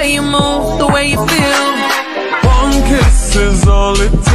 way you move, the way you feel. One kiss is all it takes.